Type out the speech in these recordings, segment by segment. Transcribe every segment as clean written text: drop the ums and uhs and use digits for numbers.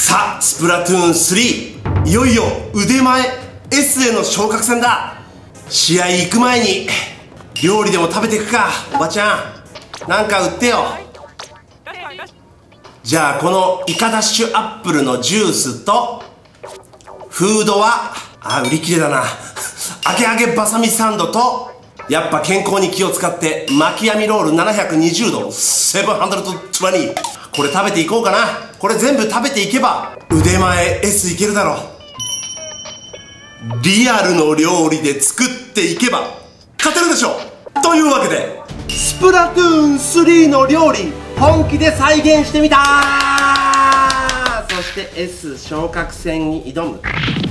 さあスプラトゥーン3、いよいよ腕前 S への昇格戦だ。試合行く前に料理でも食べていくか。おばちゃんなんか売ってよ。じゃあこのイカダッシュアップルのジュースとフードは売り切れだな。揚げ揚げバサミサンドと、やっぱ健康に気を使って巻き網ロール720度720、これ食べていこうかな。これ全部食べていけば腕前 S いけるだろう。リアルの料理で作っていけば勝てるでしょ。というわけでスプラトゥーン3の料理本気で再現してみたー。そして S 昇格戦に挑む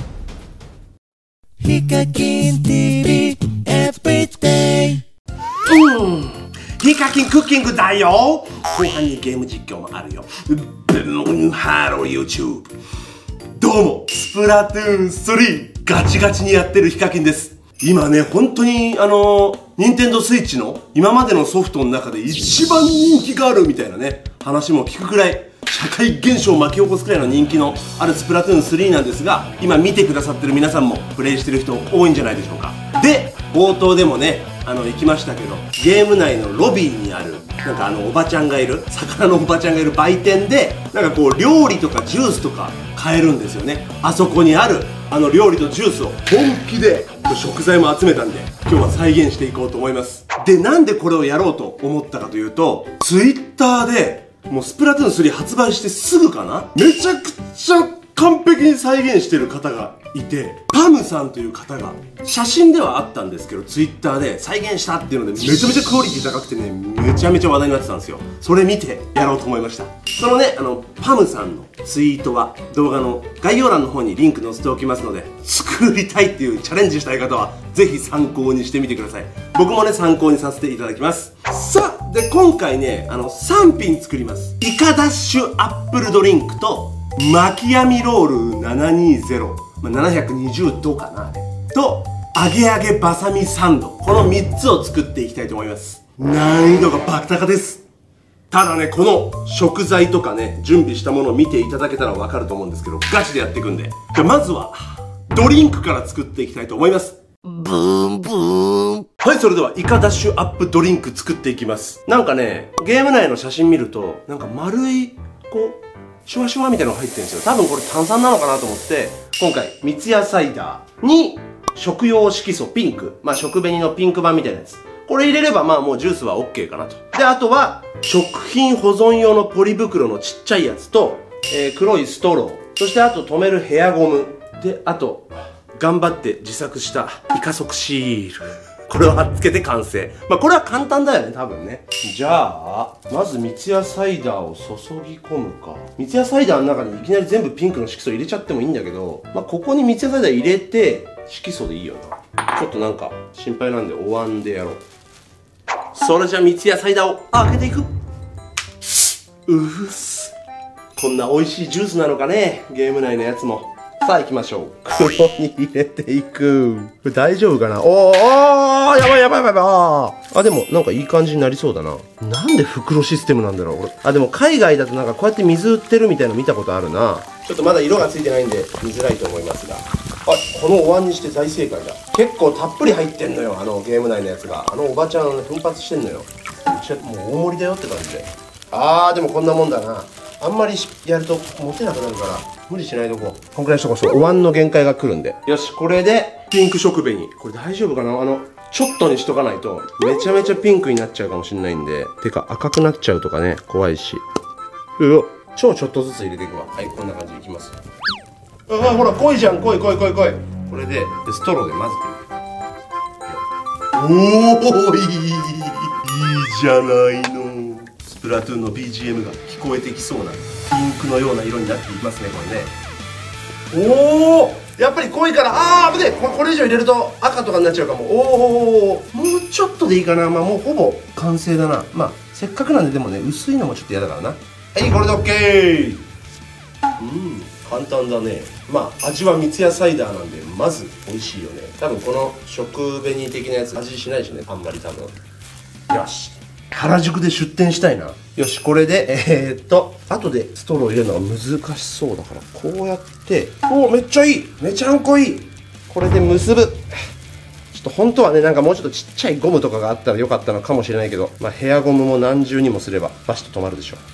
ヒカキン TV Everyday。 ヒカキンクッキングだよ。後半にゲーム実況もあるよ。ハロー YouTube。どうもスプラトゥーン3ガチガチにやってるヒカキンです。今ね本当に任天堂スイッチの今までのソフトの中で一番人気があるみたいなね話も聞くくらい、社会現象を巻き起こすくらいの人気のあるスプラトゥーン3なんですが、今見てくださってる皆さんもプレイしてる人多いんじゃないでしょうか。で冒頭でもね行きましたけど、ゲーム内のロビーにあるなんかおばちゃんがいる、魚のおばちゃんがいる売店でなんかこう料理とかジュースとか買えるんですよね。あそこにある料理とジュースを本気で食材も集めたんで今日は再現していこうと思います。でなんでこれをやろうと思ったかというと、Twitter でもうスプラトゥーン3発売してすぐかな、めちゃくちゃ完璧に再現してる方がいて、パムさんという方が写真ではあったんですけどツイッターで再現したっていうのでめちゃめちゃクオリティ高くてね、めちゃめちゃ話題になってたんですよ。それ見てやろうと思いました。そのねパムさんのツイートは動画の概要欄の方にリンク載せておきますので、作りたいっていうチャレンジしたい方はぜひ参考にしてみてください。僕もね参考にさせていただきます。さあで今回ね3品作ります。イカダッシュアップルドリンクと巻き網ロール720、720度かなと揚げ揚げバサミサンド、この3つを作っていきたいと思います。難易度がバカ高です。ただねこの食材とかね準備したものを見ていただけたら分かると思うんですけど、ガチでやっていくんで、じゃあまずはドリンクから作っていきたいと思います。ブーンブーン。はい、それではイカダッシュアップドリンク作っていきます。なんかねゲーム内の写真見るとなんか丸いこうシュワシュワみたいなのが入ってるんですよ。多分これ炭酸なのかなと思って今回三ツ矢サイダーに食用色素ピンク、食紅のピンク版みたいなやつ、これ入れればもうジュースは OK かなと。であとは食品保存用のポリ袋のちっちゃいやつと、黒いストロー、そしてあと留めるヘアゴムで、あと頑張って自作したイカ足シール、これを貼っつけて完成。これは簡単だよね多分ね。じゃあまず三ツ矢サイダーを注ぎ込むか。三ツ矢サイダーの中にいきなり全部ピンクの色素入れちゃってもいいんだけど、ここに三ツ矢サイダー入れて色素でいいよな。ちょっとなんか心配なんでお椀でやろう。それじゃあ三ツ矢サイダーを開けていく。こんな美味しいジュースなのかね、ゲーム内のやつも。さあ行きましょう。袋に入れていく。これ大丈夫かな。おー、やばいやばいやばい。でもなんかいい感じになりそうだな。なんで袋システムなんだろう俺。でも海外だとなんかこうやって水売ってるみたいなの見たことあるな。ちょっとまだ色がついてないんで見づらいと思いますが、このお椀にして大正解だ。結構たっぷり入ってんのよゲーム内のやつが。おばちゃん奮発してんのよ。もう大盛りだよって感じで。でもこんなもんだな。あんまりやると持てなくなるから無理しないとこう。こんくらいしとこう。お椀の限界が来るんで。よし、これでピンク食紅、これ大丈夫かな。ちょっとにしとかないとめちゃめちゃピンクになっちゃうかもしれないんで、てか赤くなっちゃうとかね怖いし。超ちょっとずつ入れていくわ。はい、こんな感じでいきます。ほら濃いじゃん、濃い。これでストローで混ぜていく。いいじゃないの。スプラトゥーンの BGM が聞こえてきそうなピンクのような色になっていますね、これね。やっぱり濃いから、危ねえ、これ以上入れると赤とかになっちゃうかも。もうちょっとでいいかな。もうほぼ完成だな。せっかくなんで、でもね薄いのもちょっと嫌だからな。はい、これで OK。簡単だね。味は三ツ矢サイダーなんでまず美味しいよね。多分この食紅的なやつ味しないしね、あんまり多分。よし、原宿で出店したいな。 よし、これで後でストロー入れるのが難しそうだから、こうやって、おお、めっちゃいい、めちゃんこいい。これで結ぶ。ちょっと本当はね、なんかもうちょっとちっちゃいゴムとかがあったらよかったのかもしれないけど、まあヘアゴムも何重にもすればバシッと止まるでしょう。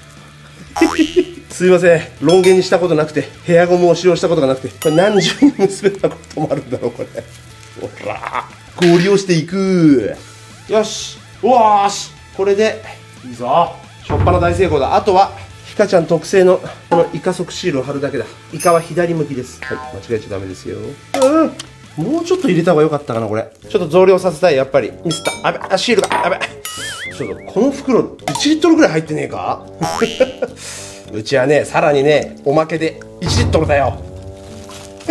すいません、ロン毛にしたことなくて、ヘアゴムを使用したことがなくて、これ何重に結べたら止まるんだろう、これ。ほら、氷をしていく。よし、おーし、これでいいぞ。しょっぱな大成功だ。あとはヒカちゃん特製のこのイカ足シールを貼るだけだ。イカは左向きです。はい、間違えちゃダメですよ。もうちょっと入れた方が良かったかな、これ。ちょっと増量させたい、やっぱり。ミスった。あべ、あ、シールが、あべ。ちょっとこの袋1リットルぐらい入ってねえかうちはね、さらにね、おまけで1リットルだよ。危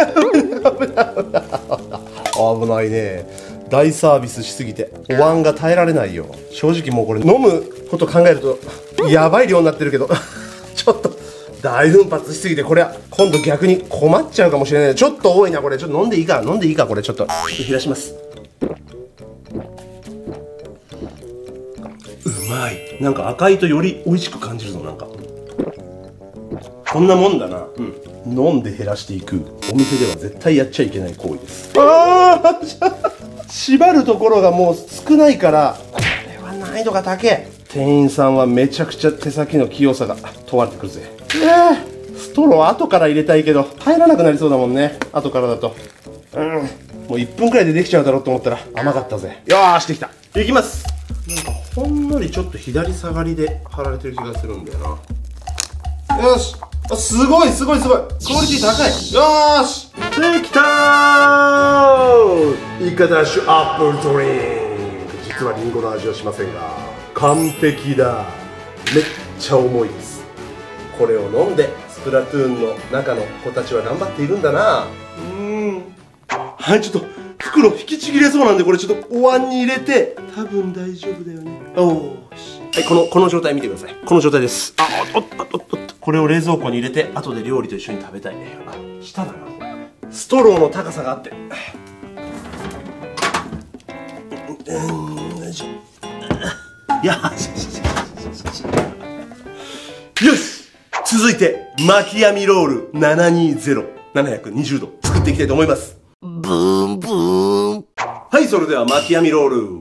ないね。大サービスしすぎてお椀が耐えられないよ。正直もうこれ飲むこと考えるとやばい量になってるけどちょっと大奮発しすぎて、これは今度逆に困っちゃうかもしれない。ちょっと多いなこれ。ちょっと飲んでいいか、これちょっと減らします。うまい。なんか赤いとより美味しく感じるぞ。なんかこんなもんだな。飲んで減らしていく、お店では絶対やっちゃいけない行為です。縛るところがもう少ないから、これは難易度が高い。店員さんはめちゃくちゃ手先の器用さが問われてくるぜ。ストロー後から入れたいけど入らなくなりそうだもんね、後からだと。もう1分くらいでできちゃうだろうと思ったら甘かったぜ。よーし、できた。いきます。なんかほんのりちょっと左下がりで貼られてる気がするんだよな。よし、すごいクオリティ高い。よーし、できたー。イカダッシュアップルドリンク。実はリンゴの味はしませんが完璧だ。めっちゃ重いです。これを飲んでスプラトゥーンの中の子たちは頑張っているんだな。はい、ちょっと袋引きちぎれそうなんで、これちょっとお椀に入れて、多分大丈夫だよね。おーし、はい、この状態見てください。この状態です。これを冷蔵庫に入れて後で料理と一緒に食べたいね。下だな。ストローの高さがあって、よし、続いて巻き網ロール720度作っていきたいと思います。ブーンブーン。はい、それでは巻き網ロール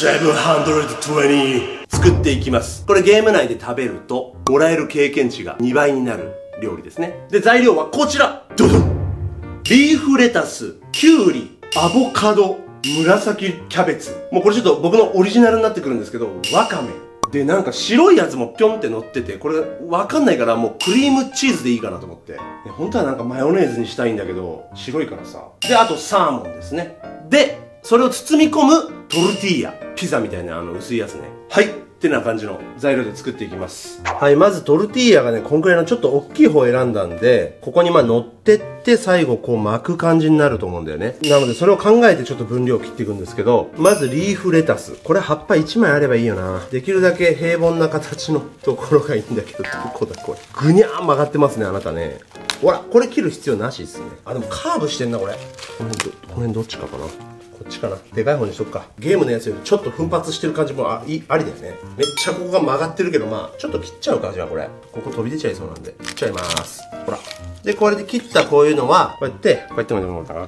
720作っていきます。これゲーム内で食べるともらえる経験値が2倍になる料理ですね。で、材料はこちら。ドドン。リーフレタス、キュウリ、アボカド、紫キャベツ。もうこれちょっと僕のオリジナルになってくるんですけど、わかめ。で、なんか白いやつもぴょんって乗ってて、これわかんないからもうクリームチーズでいいかなと思って。本当はなんかマヨネーズにしたいんだけど、白いからさ。で、あとサーモンですね。で、それを包み込むトルティーヤ。ピザみたいな薄いやつね。はい。ってな感じの材料で作っていきます。はい、まずトルティーヤがね、こんくらいのちょっと大きい方を選んだんで、ここに乗ってって最後こう巻く感じになると思うんだよね。なのでそれを考えてちょっと分量を切っていくんですけど、まずリーフレタス。これ葉っぱ1枚あればいいよな。できるだけ平凡な形のところがいいんだけど、どこだこれ。ぐにゃーん曲がってますね、あなたね。ほら、これ切る必要なしですね。あ、でもカーブしてんな、これ。この辺どっちかかな。こっちかな。でかい方にしとくか。ゲームのやつよりちょっと奮発してる感じもありだよね。めっちゃここが曲がってるけど、ちょっと切っちゃうか。じゃあこれここ飛び出ちゃいそうなんで切っちゃいます。ほら。で、これで切ったこういうのはこうやってもいいと思うかな。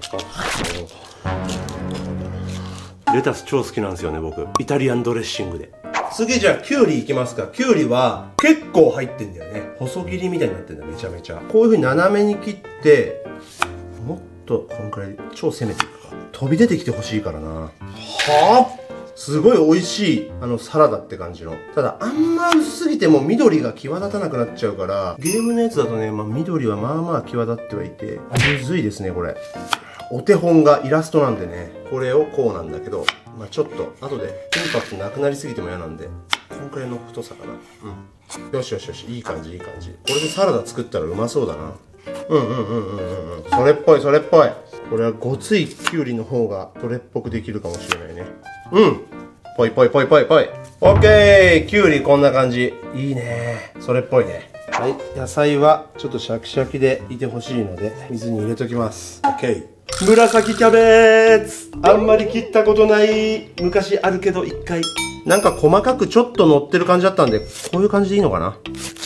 レタス超好きなんですよね、僕。イタリアンドレッシングで。次じゃあキュウリいきますか。キュウリは結構入ってんだよね。細切りみたいになってんだ、めちゃめちゃ。こういう風に斜めに切って、もっとこんくらい超攻めていくか。飛び出てきてほしいからな。はぁ、すごい美味しいサラダって感じの。ただあんま薄すぎても緑が際立たなくなっちゃうから、ゲームのやつだとね、緑はまあまあ際立ってはいて、むずいですね、これ。お手本がイラストなんでね、これをこうなんだけど、ちょっと後でインパクトなくなりすぎても嫌なんで、こんくらいの太さかな。よしよしよし、いい感じいい感じ。これでサラダ作ったらうまそうだな。それっぽいそれっぽい。これはごついキュウリの方がそれっぽくできるかもしれないね。ぽいぽいぽいぽいぽい。オッケー。キュウリこんな感じ。いいね。それっぽいね。はい。野菜はちょっとシャキシャキでいてほしいので水に入れときます。オッケー。紫キャベツ。あんまり切ったことない。昔あるけど一回なんか細かくちょっと乗ってる感じだったんで、こういう感じでいいのかな。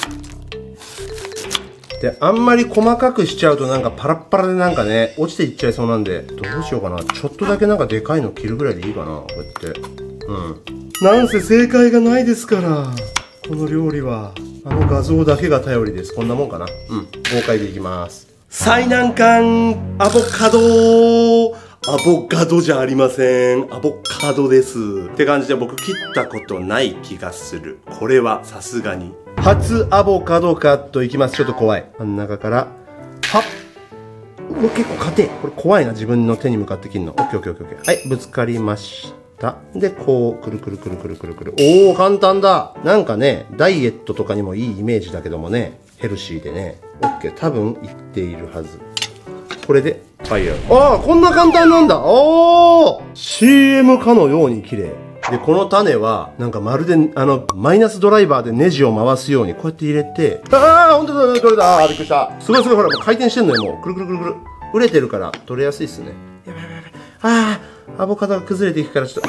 で、あんまり細かくしちゃうとなんかパラッパラでなんかね、落ちていっちゃいそうなんで、どうしようかな。ちょっとだけなんかでかいの切るぐらいでいいかな。こうやって。なんせ正解がないですから。この料理は、あの画像だけが頼りです。こんなもんかな。豪快でいきます。最難関、アボカド。アボカドじゃありません。アボカドです。って感じで僕切ったことない気がする。これはさすがに。初アボカドカットいきます。ちょっと怖い。真ん中から、はっ。うわ、結構硬い。これ怖いな。自分の手に向かって切るの。オッケーオッケーオッケーオッケー。はい、ぶつかりました。で、こう、くるくるくるくるくるくる。おー、簡単だ。なんかね、ダイエットとかにもいいイメージだけどもね、ヘルシーでね。オッケー、多分いっているはず。これで、ファイヤー。ああ、こんな簡単なんだ。おー !CM かのように綺麗。で、この種は、なんかまるで、マイナスドライバーでネジを回すように、こうやって入れて、ああ、ほんとだ、取れた。あー、びっくりした。すごいすごい、ほら、もう回転してんのよ、もう。くるくるくるくる。売れてるから、取れやすいっすね。やばいやばいやばい。ああ、アボカドが崩れていくから、ちょっと、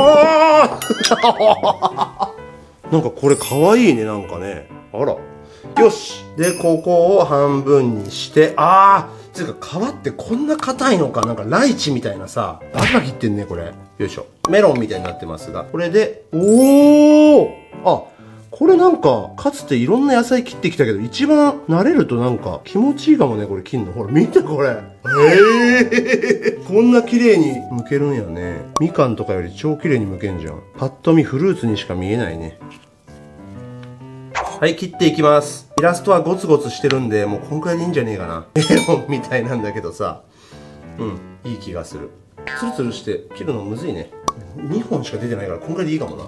なんかこれかわいいね、なんかね。あら。よし。で、ここを半分にして、つうか皮ってこんな硬いのか。なんかライチみたいなさ、バキバキいってんね、これ。よいしょ。メロンみたいになってますが。これで、これなんか、かつていろんな野菜切ってきたけど、一番慣れるとなんか気持ちいいかもね、これ切んの。ほら、見てこれ。こんな綺麗に剥けるんやね。みかんとかより超綺麗に剥けんじゃん。パッと見フルーツにしか見えないね。はい、切っていきます。イラストはゴツゴツしてるんで、もうこんくらいでいいんじゃねえかな。メロンみたいなんだけどさ。いい気がする。ツルツルして切るのむずいね。2本しか出てないから、こんくらいでいいかもな。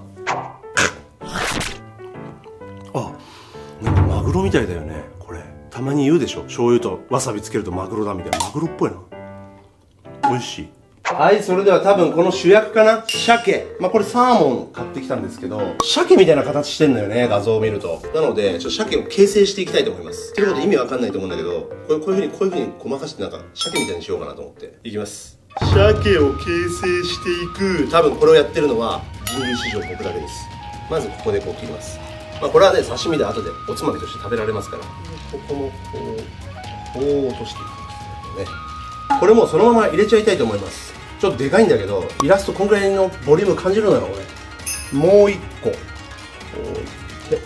なんかマグロみたいだよね、これ。たまに言うでしょ。醤油とわさびつけるとマグロだみたいな。マグロっぽいな。美味しい。はい、それでは多分この主役かな。鮭。これサーモン買ってきたんですけど、鮭みたいな形してんのよね、画像を見ると。なので、鮭を形成していきたいと思います。っていうことで意味わかんないと思うんだけど、こういう風にごまかしてなんか、鮭みたいにしようかなと思って。いきます。鮭を形成していく。多分これをやってるのは、人類史上僕だけです。まずここでこう切ります。これはね、刺身で後でおつまみとして食べられますから。ここもこう落としていきますね。これもそのまま入れちゃいたいと思います。ちょっとでかいんだけど、イラストこんぐらいのボリューム感じるのよ、これ。もう一個。こういって。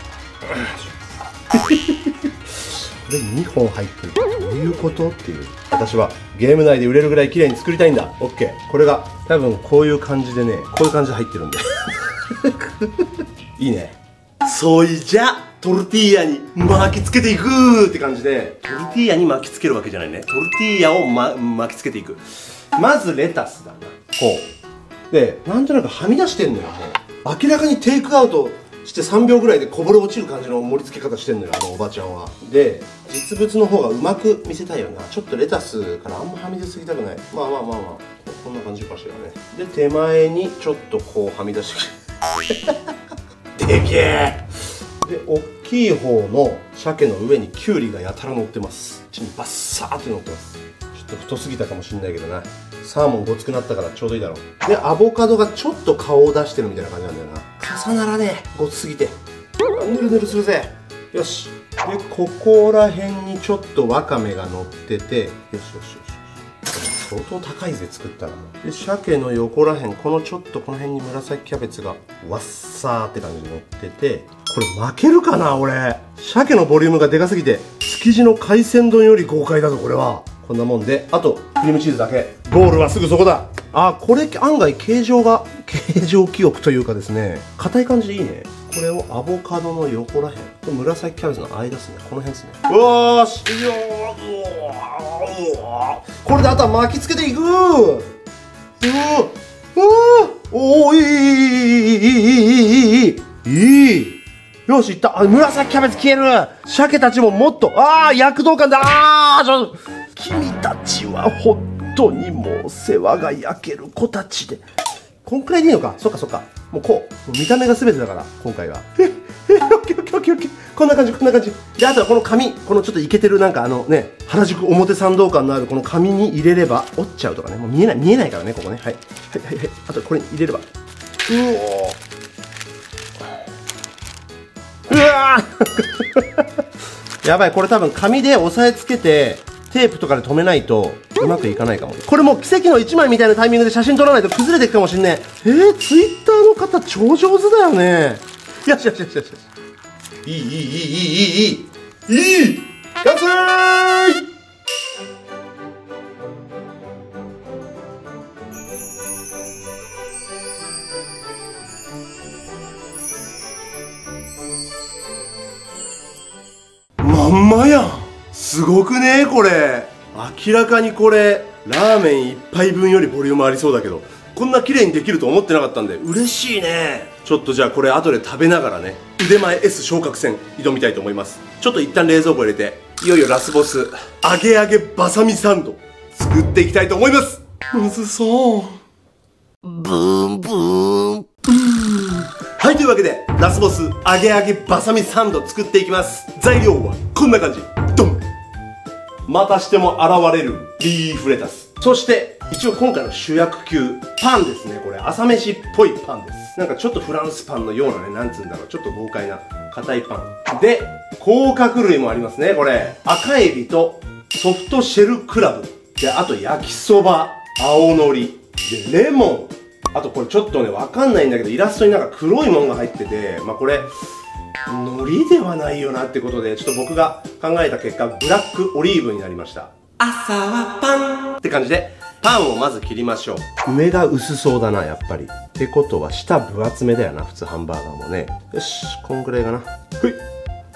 これ2本入ってる。どういうことっていう。私はゲーム内で売れるぐらい綺麗に作りたいんだ。オッケー。これが多分こういう感じでね、こういう感じで入ってるんで。いいね。そいじゃ、トルティーヤに巻きつけていくって感じで、トルティーヤに巻きつけるわけじゃないね。トルティーヤを、巻きつけていく。まずレタスだな。こう。で、なんとなくはみ出してんのよ、もう。明らかにテイクアウトして3秒ぐらいでこぼれ落ちる感じの盛り付け方してんのよ、あのおばちゃんは。で、実物の方がうまく見せたいよな。ちょっとレタスからあんまはみ出すぎたくない。こんな感じかしらね。で、手前にちょっとこうはみ出してきて。でけえ。で、大きい方の鮭の上にキュウリがやたら乗ってます。ちにバッサーって乗ってます。ちょっと太すぎたかもしんないけどな。サーモンごつくなったからちょうどいいだろう。で、アボカドがちょっと顔を出してるみたいな感じなんだよな。重ならねえ、ごつすぎて。ぬるぬるするぜ。よし。で、ここら辺にちょっとわかめが乗ってて、よしよしよし。相当高いぜ、作ったらもう。で、鮭の横らへん、このちょっとこの辺に紫キャベツがわっさーって感じに乗ってて、これ負けるかな俺。鮭のボリュームがでかすぎて、築地の海鮮丼より豪快だぞ、これは。こんなもんで、あと、クリームチーズだけ。ゴールはすぐそこだ。これ案外形状記憶というかですね、硬い感じでいいね。これをアボカドの横らへんと紫キャベツの間ですね。この辺ですね。うわーし、これであとは巻きつけていく。おー、いい。よし、いった。紫キャベツ消える。鮭たちももっと、躍動感だ。君たちは本当にもう世話が焼ける子たちで。こんくらいでいいのか。そっか。もうこう。見た目が全てだから、今回は。オッケー。こんな感じ。で、あとはこの紙。このちょっとイケてるなんか原宿表参道感のあるこの紙に入れれば、折っちゃうとかね。もう見えないからね、ここね。はい。あとこれに入れれば。 やばい、これ多分紙で押さえつけてテープとかで止めないとうまくいかないかも。これもう奇跡の1枚みたいなタイミングで写真撮らないと崩れていくかもしんねえ。ツイッターの方超上手だよね。よしよしよしよし。いい完成。 まんまやん。すごくねこれ。明らかにこれラーメン1杯分よりボリュームありそうだけど、こんな綺麗にできると思ってなかったんで嬉しいね。ちょっとじゃあこれ後で食べながらね、腕前 S 昇格戦挑みたいと思います。ちょっと一旦冷蔵庫入れて、いよいよラスボス揚げ揚げバサミサンド作っていきたいと思います。むずそう。ブーンブーン。はい、というわけでラスボス揚げ揚げバサミサンド作っていきます。材料はこんな感じ。ドン。またしても現れるリーフレタス、そして一応今回の主役級パンですね。これ朝飯っぽいパンです。なんかちょっとフランスパンのようなね、なんつうんだろう、ちょっと豪快な硬いパンで、甲殻類もありますね。これ赤エビとソフトシェルクラブで、あと焼きそば、青のりでレモン、あとこれちょっとねわかんないんだけど、イラストになんか黒いものが入ってて、まあこれ海苔ではないよなってことで、ちょっと僕が考えた結果ブラックオリーブになりました。朝はパンって感じでパンをまず切りましょう。上が薄そうだなやっぱり。ってことは下分厚めだよな、普通ハンバーガーもね。よし、こんぐらいかな。はい。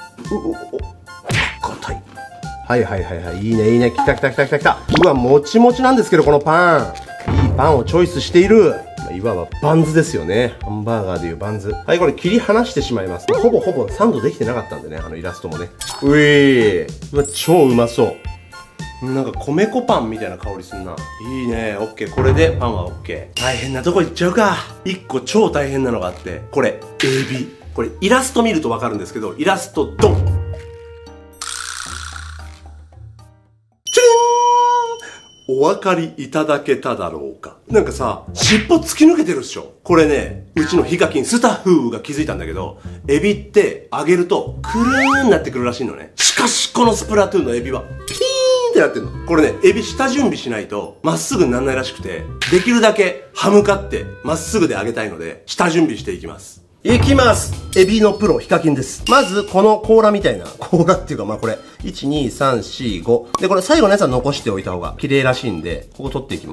硬い。はいはいはいはい、いいねいいね。きたきたきたきたきた。うわ、もちもちなんですけどこのパン。いいパンをチョイスしている。いわばバンズですよね。ハンバーガーでいうバンズ。はい、これ切り離してしまいます。ほぼサンドできてなかったんでね、イラストもね。うわ、超うまそう。なんか米粉パンみたいな香りすんな。いいね。オッケー。これでパンはオッケー。大変なとこ行っちゃうか。一個超大変なのがあって、これエビ。これイラスト見るとわかるんですけど、イラストドン。チリーン。お分かりいただけただろうか。なんかさ、尻尾突き抜けてるっしょ。これね、うちのヒカキンスタッフが気づいたんだけど、エビって揚げるとクルーンになってくるらしいのね。しかしこのスプラトゥーンのエビはピーンってなってんの。これね、エビ下準備しないとまっすぐになんないらしくて、できるだけ歯向かってまっすぐで揚げたいので、下準備していきます。いきます。エビのプロヒカキンです。まずこの甲羅みたいな、甲羅っていうかまあこれ 1,2,3,4,5 で、これ最後のやつは残しておいた方が綺麗らしいんで、ここ取っていきます。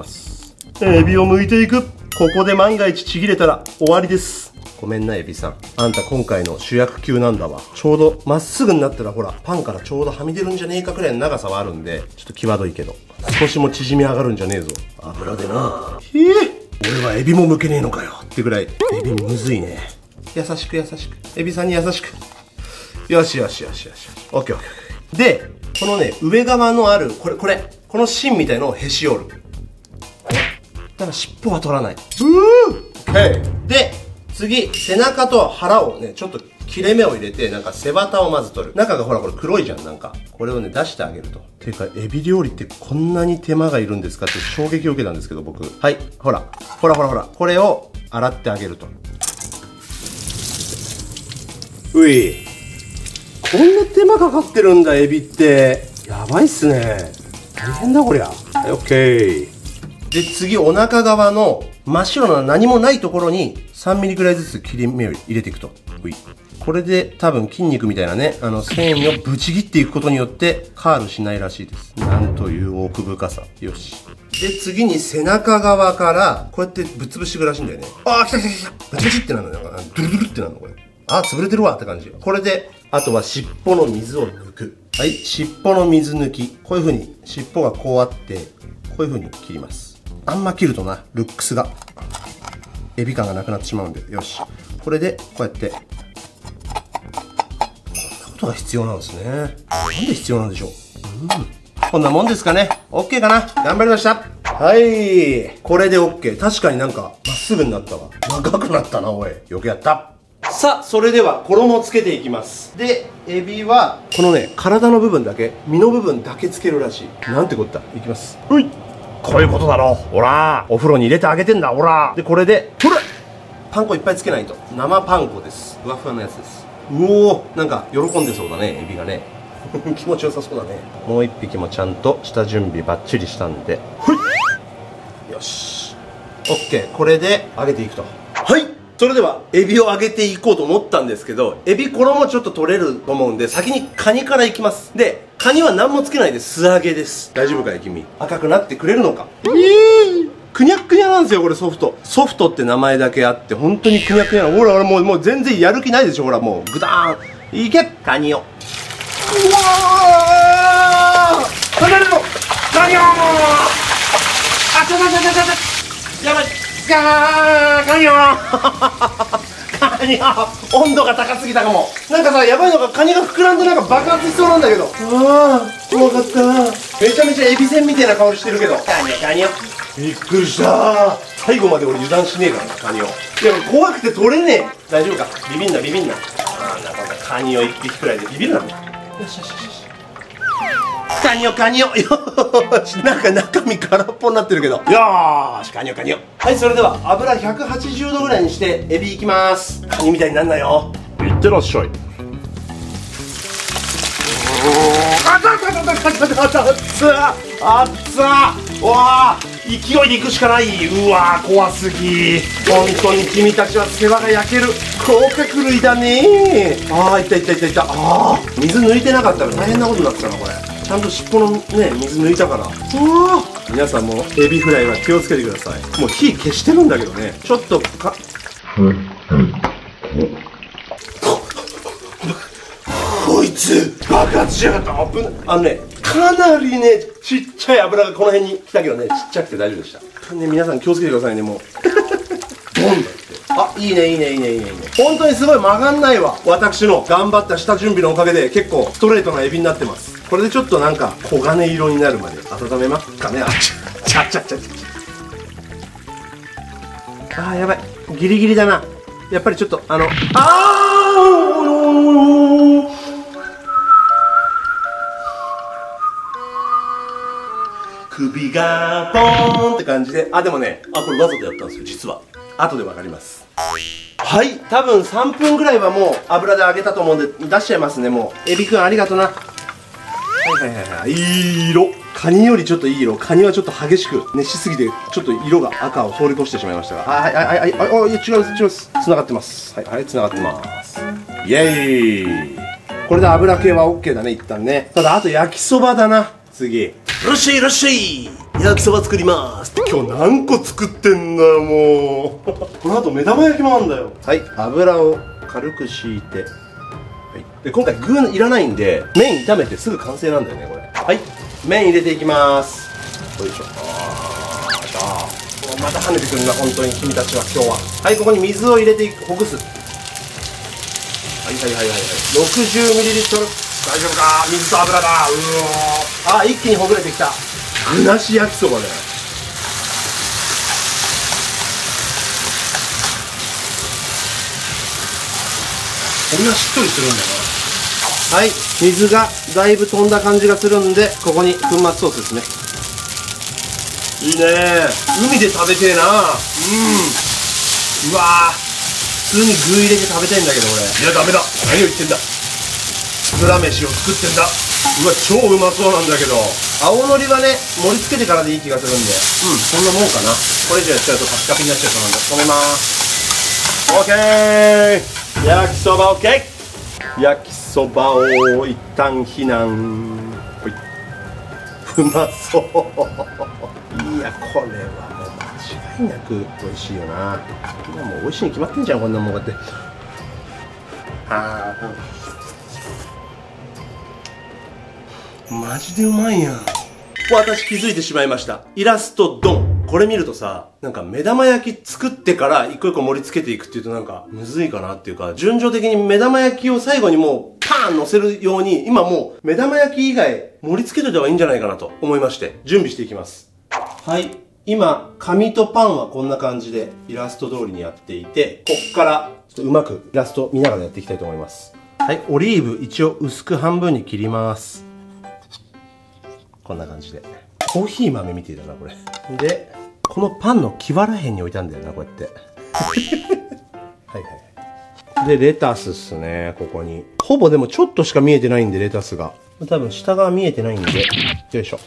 エビを剥いていく。ここで万が一ちぎれたら終わりです。ごめんなエビさん、あんた今回の主役級なんだわ。ちょうどまっすぐになったらほらパンからちょうどはみ出るんじゃねえかくらいの長さはあるんで、ちょっと際どいけど少しも縮み上がるんじゃねえぞ。油でな。俺はエビも剥けねえのかよってぐらいエビむずいね。優しく優しく、エビさんに優しく。よしよしよしよし。オッケーオッケー。で、このね、上側のある、この芯みたいのをへし折る。だから尻尾は取らない。オッケー。で、次、背中と腹をね、ちょっと切れ目を入れて、なんか背わたをまず取る。中がほら、これ黒いじゃん、なんか。これをね、出してあげると。てか、エビ料理ってこんなに手間がいるんですかって衝撃を受けたんですけど、僕。はい、ほら。ほらほらほら。これを洗ってあげると。うい。こんな手間かかってるんだ、エビって。やばいっすね。大変だ、こりゃ。はい、オッケー。で、次、お腹側の真っ白な何もないところに3ミリくらいずつ切り目を入れていくと。うい。これで多分筋肉みたいなね、繊維をぶち切っていくことによってカールしないらしいです。なんという奥深さ。よし。で、次に背中側から、こうやってぶっ潰していくらしいんだよね。あー、来た来た来た。ブチブチってなるのよ。ドゥルドゥルってなるの、これ。あ、潰れてるわって感じ。これで、あとは尻尾の水を抜く。はい、尻尾の水抜き。こういう風に、尻尾がこうあって、こういう風に切ります。あんま切るとな、ルックスが、エビ感がなくなってしまうんで、よし。これで、こうやって、こんなことが必要なんですね。なんで必要なんでしょう。こんなもんですかね。OK かな。頑張りました。はい。これで OK。確かになんか、まっすぐになったわ。長くなったな、おい。よくやった。さあ、それでは衣をつけていきます。で、エビはこのね、体の部分だけ、身の部分だけつけるらしい。なんてこった。いきます。ほい。こういうことだろ。ほら、お風呂に入れてあげてんだ。ほら。で、これで、ほら、パン粉いっぱいつけないと。生パン粉です。ふわふわのやつです。 うおー、なんか喜んでそうだね、エビがね。気持ちよさそうだね。もう1匹もちゃんと下準備バッチリしたんで、よし、 OK。 これで揚げていくと。はい、それではエビを揚げていこうと思ったんですけど、エビ衣ちょっと取れると思うんで、先にカニからいきます。で、カニは何もつけないで素揚げです。大丈夫かい君、赤くなってくれるのか。くにゃくにゃなんですよこれ。ソフトって名前だけあって本当にくにゃくにゃな。ほらもう全然やる気ないでしょ。ほらもうグダーンいけ、カニを。うわー、離れろカニを。あちゃちゃちゃちゃちゃ、やばい、カニをカニを、温度が高すぎたかも。なんかさ、やばいのがカニが膨らんでなんか爆発しそうなんだけど。ああ怖かった。めちゃめちゃエビせんみたいな香りしてるけど。カニをびっくりした。最後まで俺油断しねえからな、カニを。いや怖くて取れねえ。大丈夫か、ビビんなビビんな。ああ、なんかカニを1匹くらいでビビるな。よしよしよし、カニをカニを、よーし、なんか中身空っぽになってるけど、よーし、カニをカニを。はい、それでは油180度ぐらいにしてエビいきます。カニみたいになんなよ。いってらっしゃい。あったあったあったあったあったあったあったあった。わー、勢いでいくしかない。うわー、怖すぎ。本当に君たちは世話が焼ける甲殻類だねー。あー、いったいったいったいった。あー、水抜いてなかったら大変なことになってたなこれ。ちゃんと尻尾のね水抜いたから。うわー、皆さんもエビフライは気をつけてください。もう火消してるんだけどね、ちょっとかこいつ爆発しやがった。危ない。かなりねちっちゃい油がこの辺に来たけどね、ちっちゃくて大丈夫でした。ね、皆さん気をつけてくださいね。もうドンだって。あ、いいねいいねいいねいいねいいね。本当にすごい曲がんないわ。私の頑張った下準備のおかげで結構ストレートなエビになってます。これでちょっとなんか黄金色になるまで温めますかね。あちゃちゃちゃちゃ。あー、やばい、ギリギリだな。やっぱりちょっと首がポーンって感じで。あ、でもね、これわざとやったんですよ実は。後でわかります。はい、多分3分ぐらいはもう油で揚げたと思うんで出しちゃいますね。もうエビくんありがとな。はいはいはいはい、いい色。カニよりちょっといい色。カニはちょっと激しく熱しすぎてちょっと色が赤を通り越してしまいましたが、はいはいはいはい、いや違うつながってます。はいはい、つながってます。イエーイ。これで油系は OK だね一旦ね。ただあと焼きそばだな次。いらっしゃいいらっしゃい、焼きそば作ります。今日何個作ってんだよもうこの後目玉焼きもあんだよ。はい、油を軽く敷いて、はい、で今回具いらないんで麺炒めてすぐ完成なんだよねこれ。はい、麺入れていきます。よいしょ。また跳ねてくるな本当に君たちは今日は。はい、ここに水を入れてほぐす。はいはいはいはいはい、60ml。大丈夫か、水と油だ。うおー、一気にほぐれてきた。具なし焼きそばだよ。こんなしっとりするんだな。はい、水がだいぶ飛んだ感じがするんで、ここに粉末ソースですね。いいねー、海で食べてえな。うわー、普通に具入れて食べてんだけど俺。いやダメだ、何を言ってんだ。スプラ飯を作ってんだ。うわ超うまそうなんだけど。青のりはね盛り付けてからでいい気がするんで、そんなもんかな。これ以上やっちゃうとカピカピになっちゃうそうなんで止めます。オッケー、焼きそばオッケー。焼きそばを一旦避難。ほい、うまそういやこれはもう間違いなく美味しいよな。もう美味しいに決まってんじゃんこんなもん。こうやってマジでうまいやん。私気づいてしまいました。イラストドン。これ見るとさ、なんか目玉焼き作ってから一個一個盛り付けていくっていうとなんかむずいかなっていうか、順序的に目玉焼きを最後にもうパーン乗せるように、今もう目玉焼き以外盛り付けといた方がいいんじゃないかなと思いまして準備していきます。はい、今紙とパンはこんな感じでイラスト通りにやっていて、こっからちょっとうまくイラスト見ながらやっていきたいと思います。はい、オリーブ一応薄く半分に切ります。こんな感じで。コーヒー豆みてえだなこれ。でこのパンの木割ら辺に置いたんだよなこうやってはいはい。 で、レタスっすね、ここに。ほぼでもちょっとしか見えてないんで、レタスが。多分下側見えてないんで。よいしょ。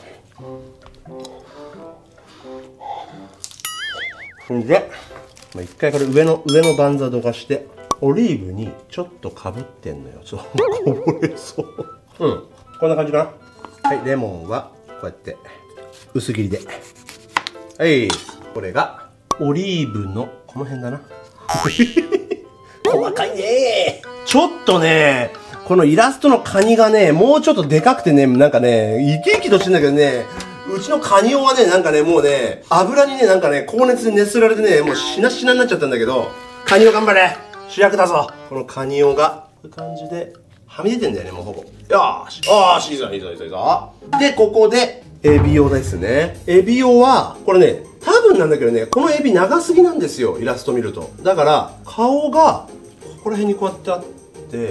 んで、一回これ上のバンザどかして、オリーブにちょっとかぶってんのよ。こぼれそう。こんな感じかな。はい、レモンはこうやって薄切りで。はい、これがオリーブのこの辺だな。細かいね。ちょっとね、このイラストのカニがね、もうちょっとでかくてね、なんかね、生き生きとしてんだけどね、うちのカニオはね、なんかね、もうね、油にね、なんかね、高熱で熱せられてね、もうしなしなになっちゃったんだけど、カニオ頑張れ、主役だぞ。このカニオが、こういう感じで、はみ出てんだよね、もうほぼ。よーし。よーし、いいぞ、いいぞ、いいぞ、いいぞ。で、ここで、エビオですね。エビオは、これね、多分なんだけどね、このエビ長すぎなんですよ、イラスト見ると。だから、顔が、ここら辺にこうやってあって、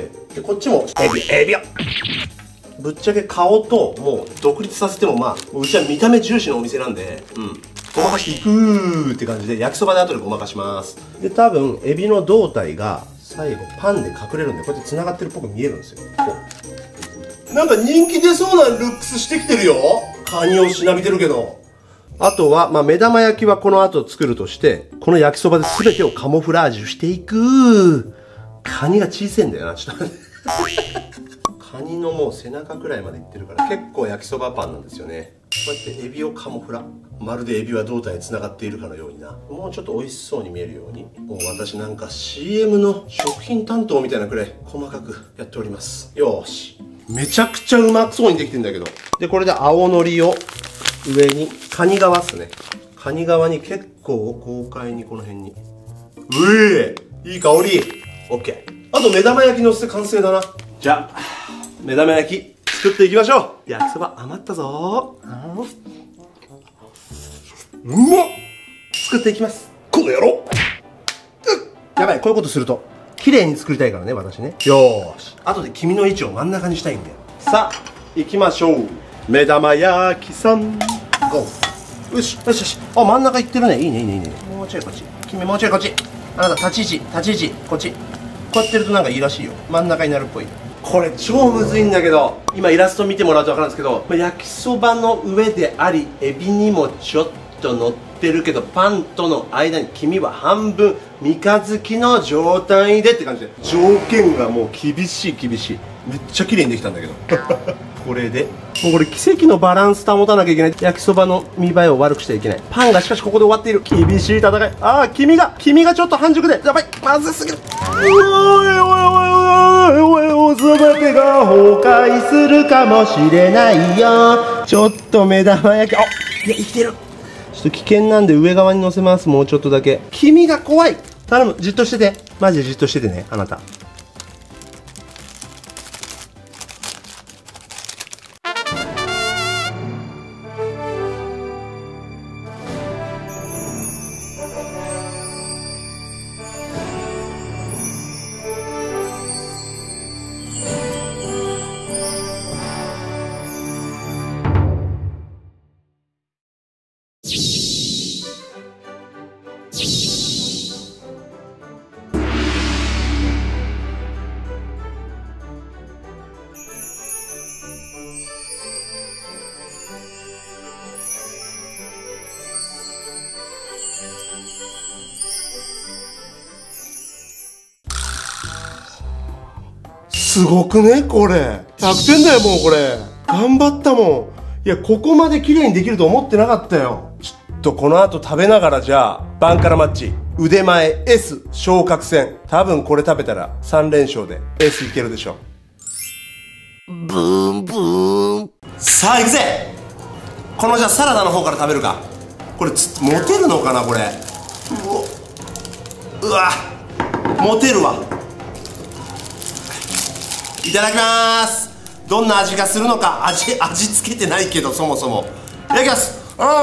で、こっちも、エビオぶっちゃけ顔と、もう、独立させても、まあ、うちは見た目重視のお店なんで、ごまかしていくーって感じで、焼きそばで後でごまかします。で、多分、エビの胴体が、最後、パンで隠れるんで、こうやって繋がってるっぽく見えるんですよ。こう。なんか人気出そうなルックスしてきてるよ。カニをしなびてるけど。あとは、まあ、目玉焼きはこの後作るとして、この焼きそばで全てをカモフラージュしていく。カニが小さいんだよな、ちょっと。カニのもう背中くらいまでいってるから、結構焼きそばパンなんですよね。こうやってエビをカモフラ。まるでエビは胴体に繋がっているかのようにな。もうちょっと美味しそうに見えるように。もう私なんか CM の食品担当みたいなくらい細かくやっております。よーし。めちゃくちゃうまそうにできてんだけど。で、これで青のりを上に、カニ側っすね。カニ側に結構豪快にこの辺に。いい香り。オッケー。あと目玉焼きのせて完成だな。じゃあ、目玉焼き作っていきましょう。焼きそば余ったぞー。うまっ。作っていきます。この野郎。やばい、こういうことすると綺麗に作りたいからね、私ね。よーし。後で黄身の位置を真ん中にしたいんだよ。さあ、行きましょう。目玉焼きさん。ゴー。よし、よしよし。あ、真ん中行ってるね。いいね、いいね、いいね。もうちょいこっち。君もうちょいこっち。あなた立ち位置、こっち。こうやってるとなんかいいらしいよ。真ん中になるっぽい。これ超むずいんだけど、今イラスト見てもらうと分かるんですけど、焼きそばの上であり、エビにもちょっと乗ってるけど、パンとの間に黄身は半分三日月の状態でって感じで、条件がもう厳しい。めっちゃ綺麗にできたんだけど。これでもうこれ奇跡のバランス保たなきゃいけない。焼きそばの見栄えを悪くしちゃいけない。パンがしかしここで終わっている。厳しい戦い。ああ、黄身がちょっと半熟でやばい、まずすぎる。おそば手が崩壊するかもしれないよ。ちょっと目玉焼き、あ、いや生きてる。ちょっと危険なんで上側に乗せます。もうちょっとだけ。黄身が怖い。頼む、じっとしてて。マジでじっとしててね、あなた。すごくねこれ。100点だよ、もうこれ。頑張ったもん。いや、ここまで綺麗にできると思ってなかったよ。ちょっとこの後食べながら、じゃあ、バンカラマッチ。腕前 S 昇格戦。多分これ食べたら3連勝で S いけるでしょ。ブーンブーン。さあ行くぜ。このじゃあサラダの方から食べるか。これモテるのかなこれ。うわ、モテるわ。いただきまーす。どんな味がするのか。味付けてないけど、そもそも。いただきます。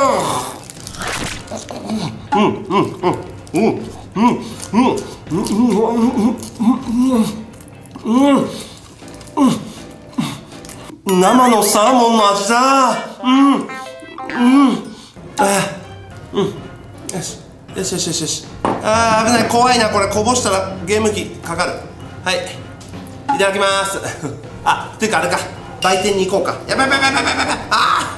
生のサーモンの味だ。よし。あー、危ない。怖いなこれ。こぼしたらゲーム機かかる。 はい、いただきます。あ、ていうかあれか、売店に行こうか。やばいやばいやばいやばいやばい。あ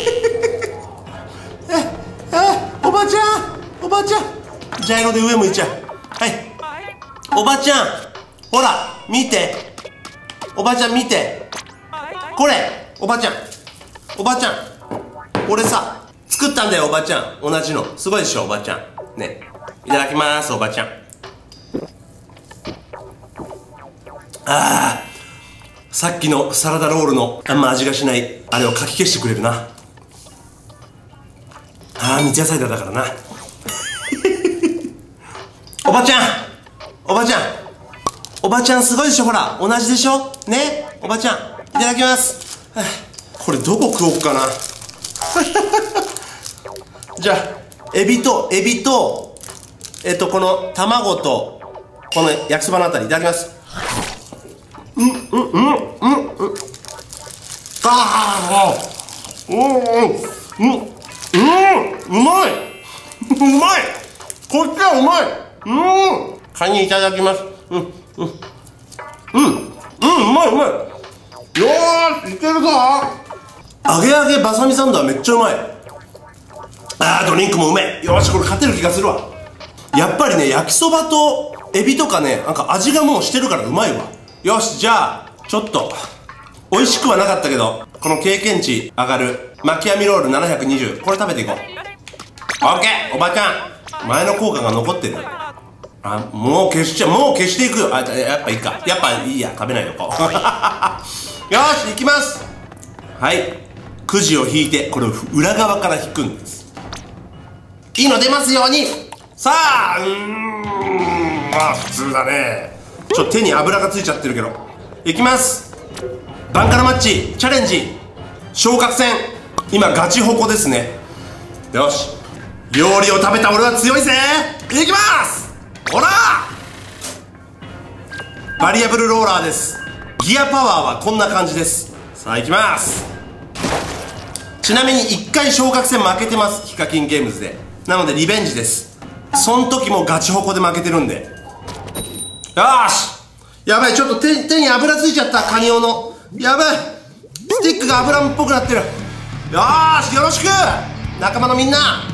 ーおばちゃん、おばちゃん、ジャイロで上向いちゃう。はい、おばちゃん、ほら見て、おばちゃん見て、これ、おばちゃん、おばちゃん、俺さ作ったんだよ、おばちゃん。同じのすごいでしょ、おばちゃんね。いただきます、おばちゃん。あー、さっきのサラダロールのあんま味がしないあれをかき消してくれるな。あー、三ツ矢サイダーだからな。おばちゃん、おばちゃん、おばちゃんすごいでしょ、ほら同じでしょね。おばちゃん、いただきます。これどこ食おうかな。じゃあエビとこの卵とこの焼きそばのあたりいただきます。あー、うまい、うまい、こっちはうまい。カニいただきます。うまいうまい。よーし、いけるぞ。揚げ揚げバサミサンドはめっちゃうまい。あー、ドリンクもうめえ。よし、これ勝てる気がするわ。やっぱりね、焼きそばとエビとかね、なんか味がもうしてるからうまいわ。よし、じゃあちょっと美味しくはなかったけど、この経験値上がるマキアミロール720、これ食べていこう。オッケー、おばちゃん、前の効果が残ってる。あ、もう消しちゃう、もう消していくよ。あ、やっぱいいか、やっぱいいや、食べないよこう。よし、行きます。はい、くじを引いてこれを裏側から引くんです。いいの出ますように。さあ、まあ普通だね。ちょっと手に油がついちゃってるけど、いきます。バンカラマッチチャレンジ昇格戦、今ガチホコですね。よし、料理を食べた俺は強いぜ。いきます。ほら、バリアブルローラーです。ギアパワーはこんな感じです。さあ行きます。ちなみに1回昇格戦負けてます、ヒカキンゲームズで。なのでリベンジです。その時もガチホコで負けてるんで。よーし、やばい、ちょっと手に油ついちゃった、カニ用の。やばい、スティックが油っぽくなってる。よーし、よろしく仲間のみんな。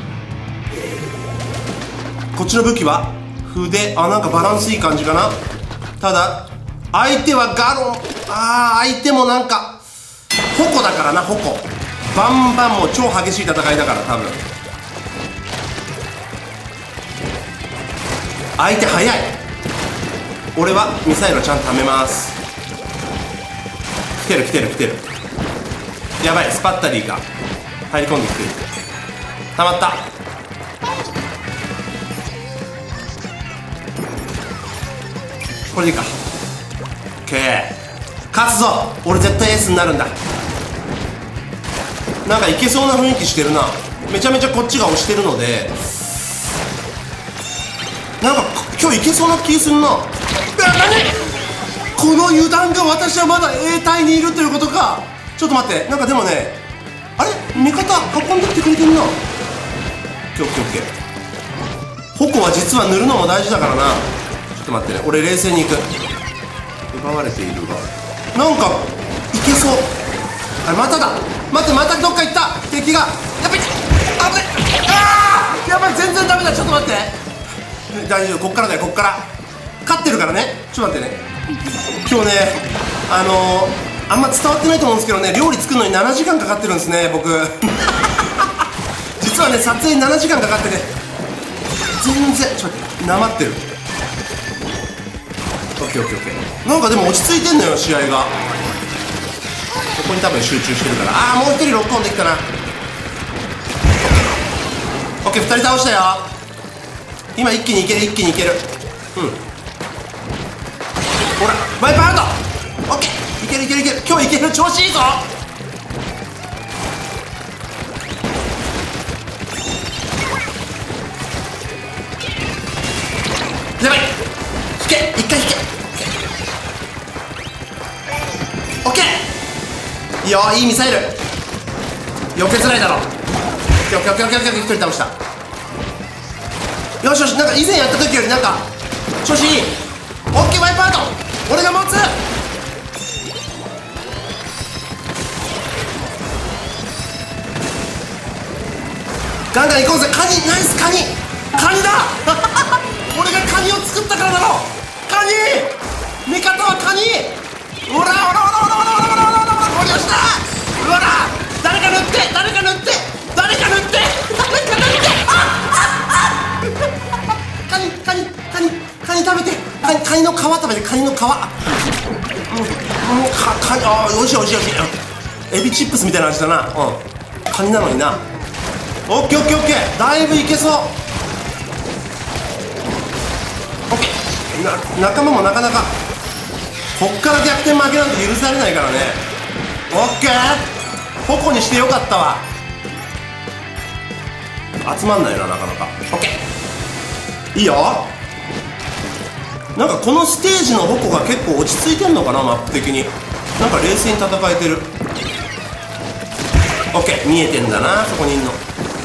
こっちの武器は筆。あ、なんかバランスいい感じかな。ただ相手はガロン。相手もなんか矛だからな、矛。バンバンもう超激しい戦いだから多分。相手速い。俺はミサイルをちゃんと貯めます。来てる。やばい、スパッタリーが入り込んできてる。たまった。これでいいか。オッケー、勝つぞ。俺絶対エースになるんだ。なんかいけそうな雰囲気してるな。めちゃめちゃこっちが押してるので、なんか今日いけそうな気すんな。この油断が、私はまだ A 隊にいるということか。ちょっと待って、なんかでもね、あれ、味方運んできてくれてるな。オッケー。矛は実は塗るのも大事だからな。ちょっと待ってね、俺冷静にいく。奪われているが、なんかいけそう。あれ、まただ。待って、またどっか行った。敵がやっぱり危ない。やばい、全然ダメだ。ちょっと待って、大丈夫、こっからだよ、こっから。勝ってるからね。ちょっと待ってね、今日ね、あんま伝わってないと思うんですけどね、料理作るのに7時間かかってるんですね、僕。実はね、撮影に7時間かかってね、全然ちょっと待って、なまってる。オッケー。なんかでも落ち着いてんのよ、試合が。ここに多分集中してるから。もう一人ロックオンできたな。オッケー、2人倒したよ。今一気にいける。ほら、ワイパーアウト。オッケー、いける。今日いける、調子いいぞ。やばい、引け、一回引け。オッケー、いいよ、いいミサイル。避けづらいだろ。オッケー、一人倒した。よし、なんか以前やった時よりなんか調子いい。オッケー、ワイパーアウト。 俺が持つ。ガンガン行こうぜ。カニ、ナイスカニ。カニだ俺がカニを作ったからだろ。カニ、味方はカニ。ほらほらほらほらほらほらほらほらほら、ゴリ押しだ。ほら、誰か塗って、誰か塗って、誰か塗って、誰か塗って。カニカニカニカニ食べて。カニの皮食べて。カニの皮。カニ、あー、おいしいおいしいおいしい。エビチップスみたいな味だな。カニなのにな。オッケーオッケーオッケー、だいぶいけそう。オッケー。仲間もなかなかこっから逆転負けなんて許されないからね。オッケー、矛にしてよかったわ。集まんないな、なかなか。オッケー、いいよ。なんかこのステージの矛が結構落ち着いてんのかな、マップ的に。なんか冷静に戦えてる。オッケー、見えてんだな、そこにいんの。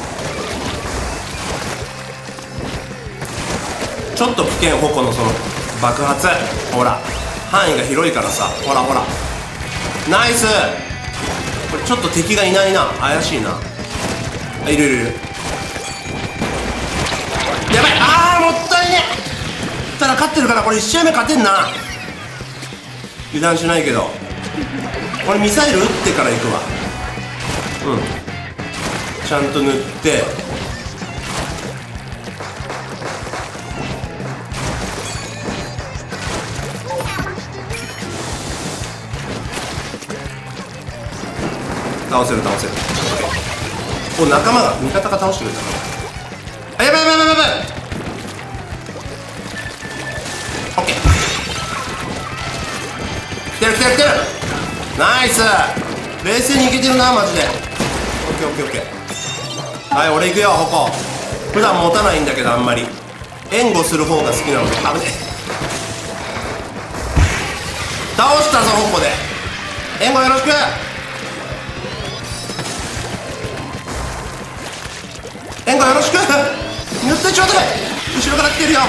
ちょっと危険、矛のその爆発。ほら、範囲が広いからさ。ほらほら、ナイス。これちょっと敵がいないな、怪しいな。あ、いるいるいる。やばい、あー、もったいねえ。ただ勝ってるから、これ1試合目勝てんな。油断しないけど、これミサイル撃ってから行くわ。ちゃんと塗って。倒せる倒せる。お、仲間が、味方が倒してくれた。あ、やばいやばいやばいやばい。オッケー、来てる来てる来てる。ナイス。冷静にいけてるな、マジで。オッケーオッケーオッケー。はい、俺行くよ、矛。普段持たないんだけど、あんまり援護する方が好きなので。危ねえ。倒したぞ、矛で。援護よろしく。援護よろしく。塗ってちょうだい。後ろから来てるよ。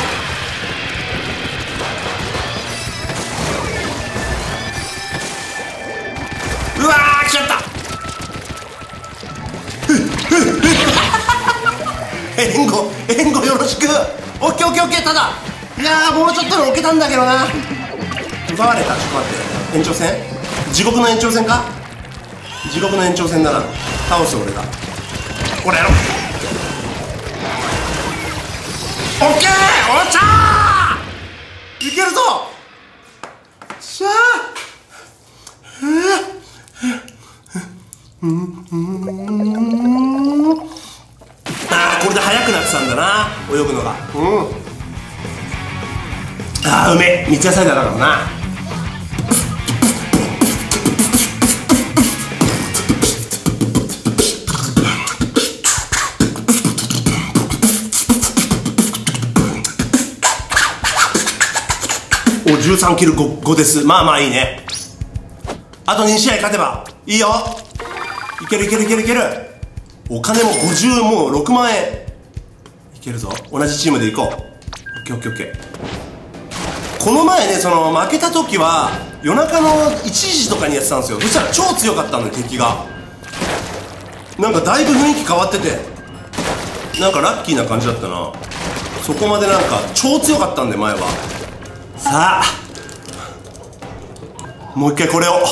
うわー、来ちゃった。援護よろしく。オッケーオッケーオッケー。ただ、いやー、もうちょっとで置けたんだけどな。奪われた。ちょっと待って、延長戦、地獄の延長戦か。地獄の延長戦だな。倒す俺だ。これやろ。オッケー、おっちゃー、いけるぞ。しゃー。あー、これで速くなってたんだな、泳ぐのが。あー、うめえ。三ツ矢サイダーだからな。お、13キル 5です。まあまあいいね。あと2試合勝てばいいよ。いけるいけるいけるいける。お金も50、もう6万円いけるぞ。同じチームで行こう。オッケーオッケーオッケー。この前ね、その負けた時は夜中の1時とかにやってたんですよ。そしたら超強かったんで、敵が。なんかだいぶ雰囲気変わってて、なんかラッキーな感じだったな。そこまでなんか超強かったんで、前は。さあ、もう一回これを。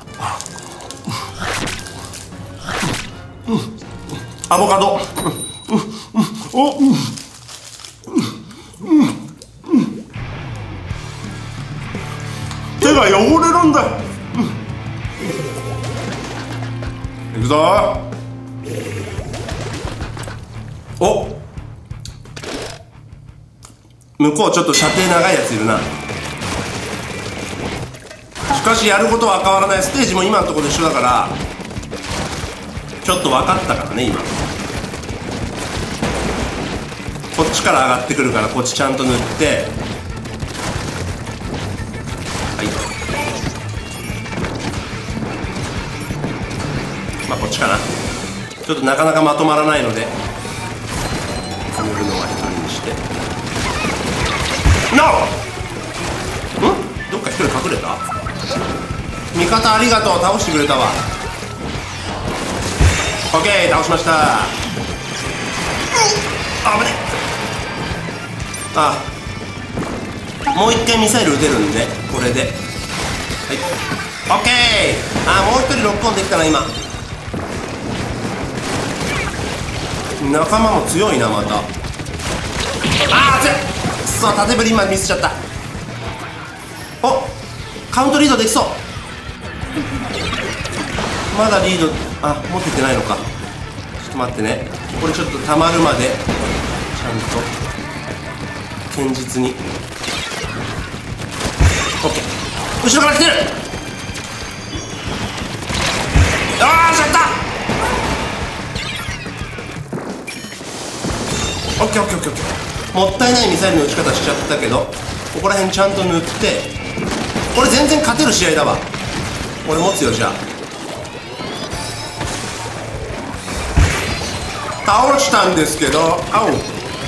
アボカド。お、手が汚れるんだよ。いくぞ。お、向こうちょっと射程長いやついるな。しかしやることは変わらない。ステージも今のところで一緒だから、ちょっと分かったからね。今こっちから上がってくるから、こっちちゃんと塗って。はい、まあこっちかな。ちょっとなかなかまとまらないので、塗るのは一人にして。ノー。どっか人隠れた。味方ありがとう、倒してくれたわ。オッケー、倒しました。あぶね。あ、もう一回ミサイル撃てるんで、これで、はい、オッケー。あ、もう一人ロックオンできたな今。仲間も強いな、また。あー、強い。くそ、縦振り今ミスっちゃった。お、カウントリードできそう。まだリード、あ、持っててないのか。ちょっと待ってね、これちょっとたまるまでちゃんと堅実に。オッケー、後ろから来てる。ああ、しちゃった。オッケーオッケーオッケーオッケー。もったいないミサイルの撃ち方しちゃったけど、ここら辺ちゃんと塗って、これ全然勝てる試合だわ。俺持つよ。じゃあ倒したんですけど、あお、う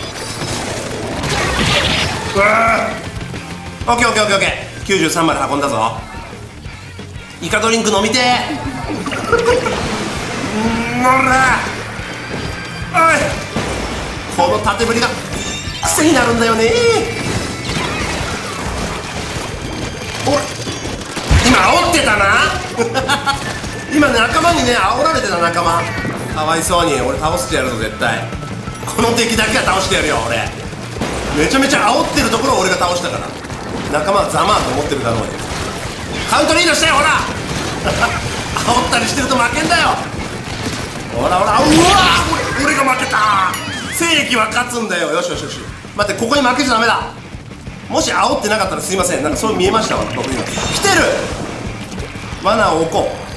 わー、オッケーオッケーオッケーオッケー。93まで運んだぞ。イカドリンク飲みてー。のらおい、この縦振りが癖になるんだよね。おい、今煽ってたな。今仲間にね、煽られてた。仲間かわいそうに。俺倒してやるぞ絶対。この敵だけは倒してやるよ俺。めちゃめちゃ煽ってるところを俺が倒したから、仲間はざまあと思ってるだろうに。カウントリードしてよほら。煽ったりしてると負けんだよ。ほらほら、うわー、俺が負けた。正義は勝つんだよ。よしよしよし、待って、ここに負けちゃダメだ。もし煽ってなかったらすいません、なんかそう見えましたわ。僕今来てる。罠を置こう。